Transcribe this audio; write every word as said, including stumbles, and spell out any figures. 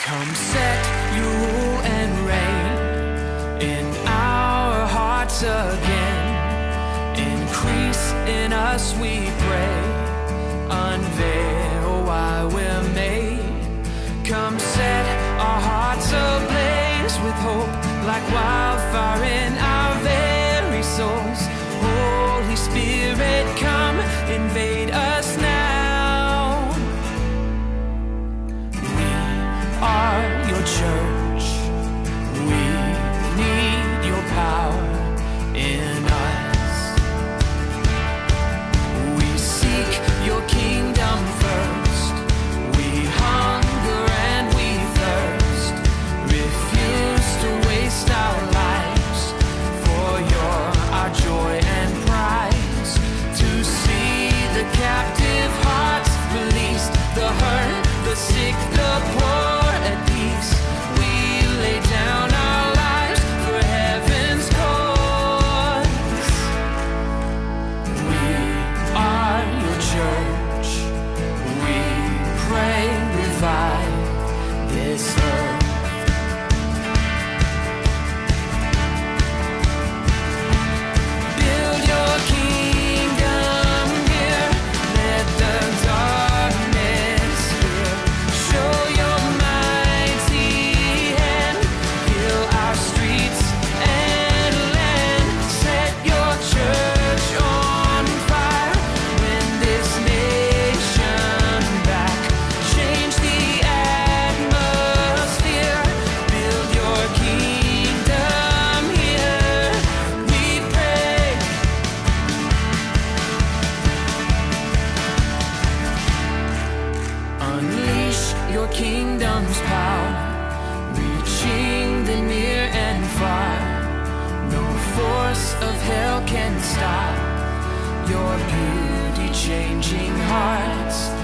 Come set your rule and reign in our hearts again. Increase in us, we pray. Unveil why we're made. Come set our hearts ablaze with hope, like wildfire in our very souls. Holy Spirit, come invade us now. We are your church. We need your power in us. We seek your kingdom first. We hunger and we thirst. Refuse to waste our lives, for you're our joy and prize. To see the captive hearts released, the hurt, the sick, the poor at peace. We lay down our lives for heaven's cause. We are your church. We pray, revive this earth. Build your kingdom here. Let the darkness fear. Show your mighty hand. Heal our streets and land. Set your church on fire. Win this nation back. Change the atmosphere. Build your kingdom here. We pray. Unleash your kingdom's power, reaching the near and far. No force of hell can stop your beauty changing hearts.